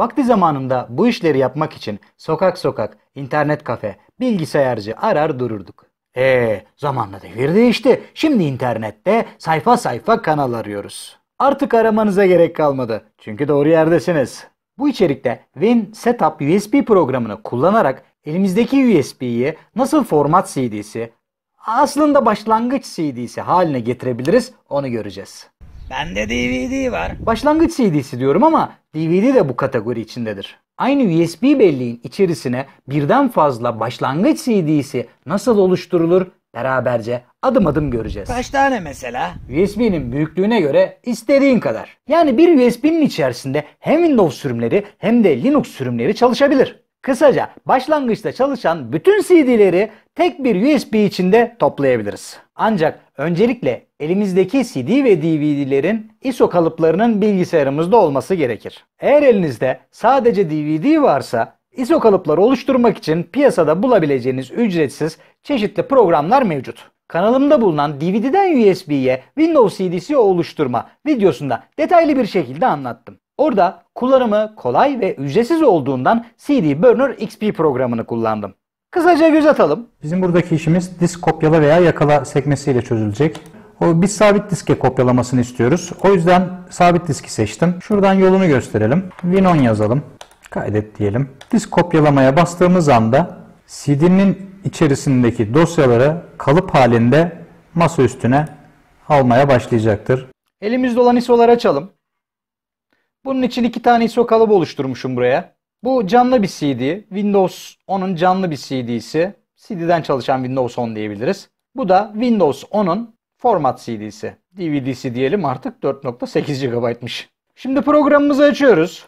Vakti zamanında bu işleri yapmak için sokak sokak, internet kafe, bilgisayarcı arar dururduk. Zamanla devir değişti. Şimdi internette sayfa sayfa kanal arıyoruz. Artık aramanıza gerek kalmadı. Çünkü doğru yerdesiniz. Bu içerikte Win Setup USB programını kullanarak elimizdeki USB'yi nasıl format CD'si, aslında başlangıç CD'si haline getirebiliriz onu göreceğiz. Bende DVD var. Başlangıç CD'si diyorum ama DVD de bu kategori içindedir. Aynı USB belleğin içerisine birden fazla başlangıç CD'si nasıl oluşturulur beraberce adım adım göreceğiz. Kaç tane mesela? USB'nin büyüklüğüne göre istediğin kadar. Yani bir USB'nin içerisinde hem Windows sürümleri hem de Linux sürümleri çalışabilir. Kısaca başlangıçta çalışan bütün CD'leri tek bir USB içinde toplayabiliriz. Ancak öncelikle elimizdeki CD ve DVD'lerin ISO kalıplarının bilgisayarımızda olması gerekir. Eğer elinizde sadece DVD varsa ISO kalıpları oluşturmak için piyasada bulabileceğiniz ücretsiz çeşitli programlar mevcut. Kanalımda bulunan DVD'den USB'ye Windows CD'si oluşturma videosunda detaylı bir şekilde anlattım. Orada kullanımı kolay ve ücretsiz olduğundan CD Burner XP programını kullandım. Kısaca göz atalım. Bizim buradaki işimiz disk kopyala veya yakala sekmesiyle çözülecek. Biz sabit diske kopyalamasını istiyoruz. O yüzden sabit diski seçtim. Şuradan yolunu gösterelim. Win10 yazalım. Kaydet diyelim. Disk kopyalamaya bastığımız anda CD'nin içerisindeki dosyaları kalıp halinde masa üstüne almaya başlayacaktır. Elimizde olan ISO'ları açalım. Bunun için 2 tane ISO kalıbı oluşturmuşum buraya. Bu canlı bir CD. Windows 10'un canlı bir CD'si. CD'den çalışan Windows 10 diyebiliriz. Bu da Windows 10'un format CD'si. DVD'si diyelim artık 4.8 GB'mış. Şimdi programımızı açıyoruz.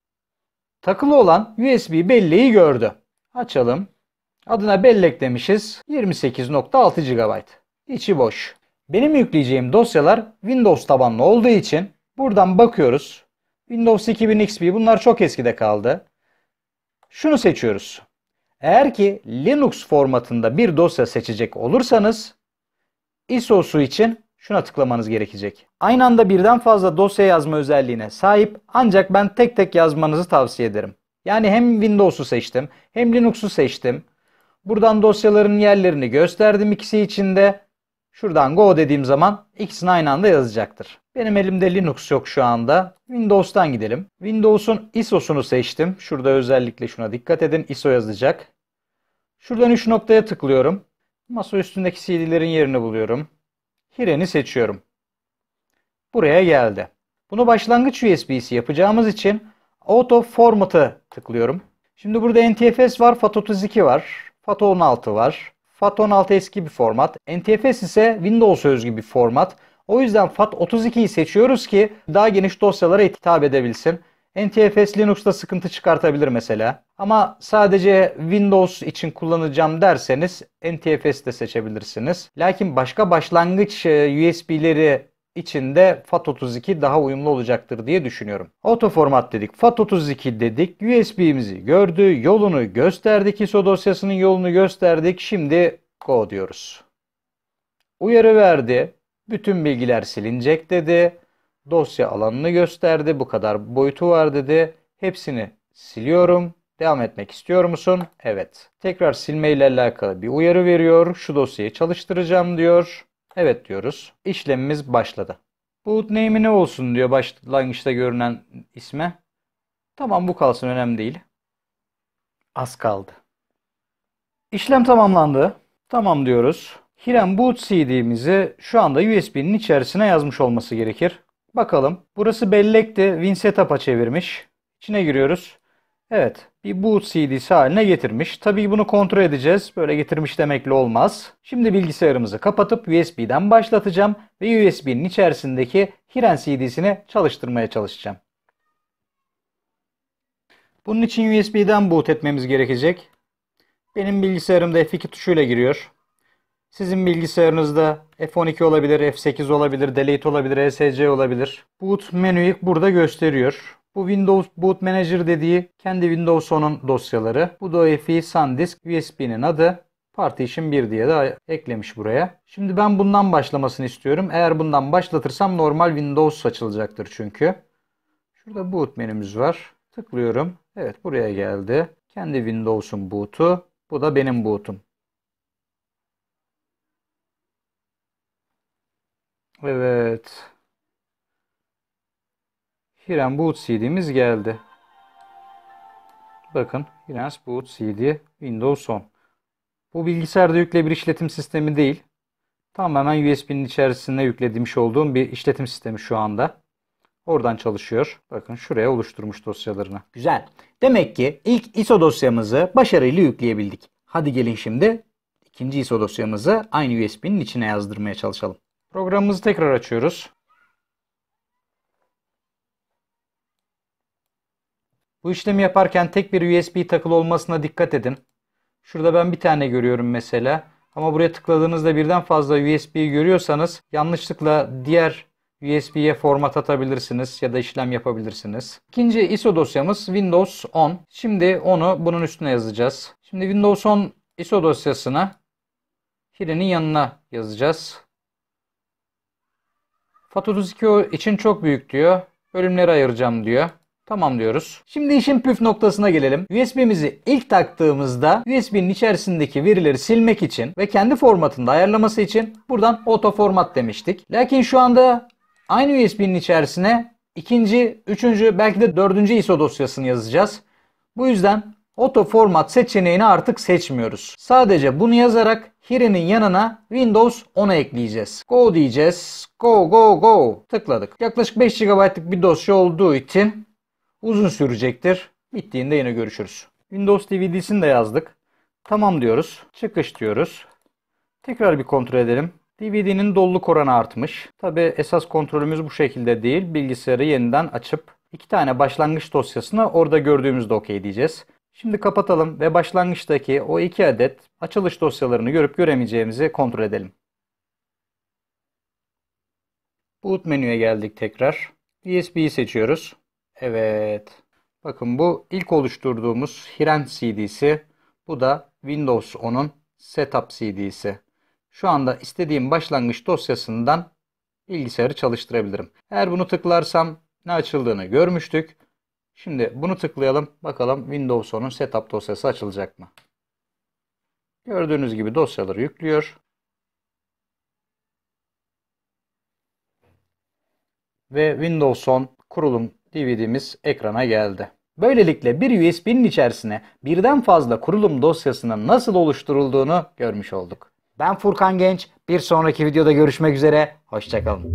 Takılı olan USB belleği gördü. Açalım. Adına bellek demişiz. 28.6 GB. İçi boş. Benim yükleyeceğim dosyalar Windows tabanlı olduğu için buradan bakıyoruz. Windows 2000 XP bunlar çok eskide kaldı. Şunu seçiyoruz. Eğer ki Linux formatında bir dosya seçecek olursanız ISO'su için şuna tıklamanız gerekecek. Aynı anda birden fazla dosya yazma özelliğine sahip ancak ben tek tek yazmanızı tavsiye ederim. Yani hem Windows'u seçtim hem Linux'u seçtim. Buradan dosyaların yerlerini gösterdim ikisi için de. Şuradan Go dediğim zaman ikisini aynı anda yazacaktır. Benim elimde Linux yok şu anda. Windows'tan gidelim. Windows'un ISO'sunu seçtim. Şurada özellikle şuna dikkat edin. ISO yazacak. Şuradan 3 noktaya tıklıyorum. Masa üstündeki CD'lerin yerini buluyorum. Hiren'i seçiyorum. Buraya geldi. Bunu başlangıç USB'si yapacağımız için Auto Format'ı tıklıyorum. Şimdi burada NTFS var, FAT32 var, FAT16 var. FAT16 eski bir format. NTFS ise Windows özgü bir format. O yüzden FAT32'yi seçiyoruz ki daha geniş dosyalara hitap edebilsin. NTFS Linux'ta sıkıntı çıkartabilir mesela. Ama sadece Windows için kullanacağım derseniz NTFS de seçebilirsiniz. Lakin başka başlangıç USB'leri için de FAT32 daha uyumlu olacaktır diye düşünüyorum. Auto format dedik, FAT32 dedik, USB'mizi gördü, yolunu gösterdik, ISO dosyasının yolunu gösterdik. Şimdi Go diyoruz. Uyarı verdi. Bütün bilgiler silinecek dedi. Dosya alanını gösterdi. Bu kadar boyutu var dedi. Hepsini siliyorum. Devam etmek istiyor musun? Evet. Tekrar silme ile alakalı bir uyarı veriyor. Şu dosyayı çalıştıracağım diyor. Evet diyoruz. İşlemimiz başladı. Boot name'i ne olsun diyor başlangıçta görünen isme. Tamam bu kalsın önemli değil. Az kaldı. İşlem tamamlandı. Tamam diyoruz. Hiren Boot CD'mizi şu anda USB'nin içerisine yazmış olması gerekir. Bakalım. Burası bellekti. WinSetup'a çevirmiş. İçine giriyoruz. Evet. Bir boot CD'si haline getirmiş. Tabii bunu kontrol edeceğiz. Böyle getirmiş demekle olmaz. Şimdi bilgisayarımızı kapatıp USB'den başlatacağım. Ve USB'nin içerisindeki Hiren CD'sini çalıştırmaya çalışacağım. Bunun için USB'den boot etmemiz gerekecek. Benim bilgisayarımda F2 tuşuyla giriyor. Sizin bilgisayarınızda F12 olabilir, F8 olabilir, Delete olabilir, ESC olabilir. Boot menüyü burada gösteriyor. Bu Windows Boot Manager dediği kendi Windows 10'un dosyaları. Bu da UEFI SanDisk USB'nin adı. Partition 1 diye de eklemiş buraya. Şimdi ben bundan başlamasını istiyorum. Eğer bundan başlatırsam normal Windows açılacaktır çünkü. Şurada Boot menümüz var. Tıklıyorum. Evet, buraya geldi. Kendi Windows'un boot'u. Bu da benim boot'um. Evet. Hiren Boot CD'miz geldi. Bakın, Hiren Boot CD Windows 10. Bu bilgisayarda yüklü bir işletim sistemi değil. Tamamen USB'nin içerisine yüklemiş olduğum bir işletim sistemi şu anda. Oradan çalışıyor. Bakın şuraya oluşturmuş dosyalarını. Güzel. Demek ki ilk ISO dosyamızı başarıyla yükleyebildik. Hadi gelin şimdi ikinci ISO dosyamızı aynı USB'nin içine yazdırmaya çalışalım. Programımızı tekrar açıyoruz. Bu işlemi yaparken tek bir USB takılı olmasına dikkat edin. Şurada ben bir tane görüyorum mesela. Ama buraya tıkladığınızda birden fazla USB'yi görüyorsanız yanlışlıkla diğer USB'ye format atabilirsiniz ya da işlem yapabilirsiniz. İkinci ISO dosyamız Windows 10. Şimdi onu bunun üstüne yazacağız. Şimdi Windows 10 ISO dosyasına Hiren'in yanına yazacağız. FAT32 için çok büyük diyor. Bölümleri ayıracağım diyor. Tamam diyoruz. Şimdi işin püf noktasına gelelim. USB'mizi ilk taktığımızda USB'nin içerisindeki verileri silmek için ve kendi formatında ayarlaması için buradan auto format demiştik. Lakin şu anda aynı USB'nin içerisine ikinci, üçüncü, belki de dördüncü ISO dosyasını yazacağız. Bu yüzden auto format seçeneğini artık seçmiyoruz. Sadece bunu yazarak Hiren'in yanına Windows 10'a ekleyeceğiz. Go diyeceğiz. Go go go. Tıkladık. Yaklaşık 5 GB'lık bir dosya olduğu için uzun sürecektir. Bittiğinde yine görüşürüz. Windows DVD'sini de yazdık. Tamam diyoruz. Çıkış diyoruz. Tekrar bir kontrol edelim. DVD'nin doluluk oranı artmış. Tabi esas kontrolümüz bu şekilde değil. Bilgisayarı yeniden açıp iki tane başlangıç dosyasına orada gördüğümüzde OK diyeceğiz. Şimdi kapatalım ve başlangıçtaki o 2 adet açılış dosyalarını görüp göremeyeceğimizi kontrol edelim. Boot menüye geldik tekrar. USB'yi seçiyoruz. Evet. Bakın bu ilk oluşturduğumuz Hiren CD'si. Bu da Windows 10'un Setup CD'si. Şu anda istediğim başlangıç dosyasından bilgisayarı çalıştırabilirim. Eğer bunu tıklarsam ne açıldığını görmüştük. Şimdi bunu tıklayalım. Bakalım Windows 10'un Setup dosyası açılacak mı? Gördüğünüz gibi dosyaları yüklüyor. Ve Windows 10 kurulum DVD'miz ekrana geldi. Böylelikle bir USB'nin içerisine birden fazla kurulum dosyasının nasıl oluşturulduğunu görmüş olduk. Ben Furkan Genç. Bir sonraki videoda görüşmek üzere. Hoşça kalın.